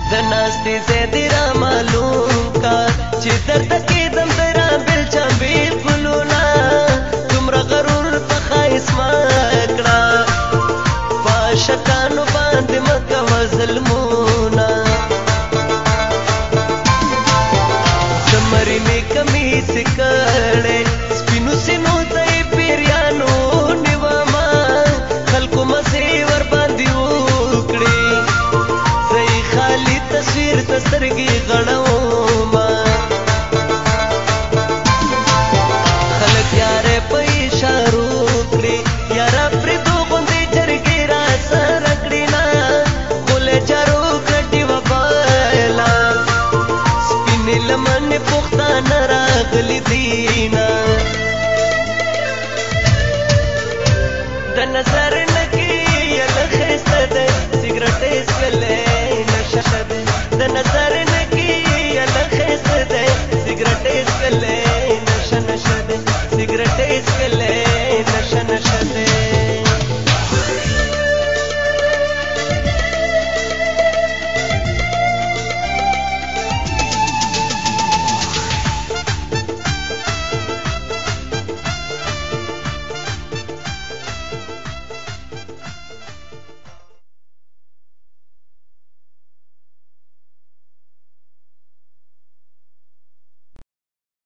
د ناستې زیدې را معلوم کا چې درته کېدم تیرا بېلچه بېلکلونه دومره غرور په ښایست مه کړه په عاشقانو باندې مه کوه ظلمونه زمري مې کمیسې کړې سپینو سینو ته یې پیریانو نیومه خلکو مزې ورباندې وکړې زه یې خالي تصویر ته سترګې غړومه خلک یاره په اشارو کړې یاره پرېږدو غوندې جرګې راسره کړې نه خوله چارو کړه ډیوه بله سپینې لمنې پښتانه راغلي دینه د نظر نه کې یله ښایسته دی سګرټ یې څښلی نشه دی د نظر نه کې یله ښایسته دی سګرټ یې څښلی نشه دی سګرټ یې څښلی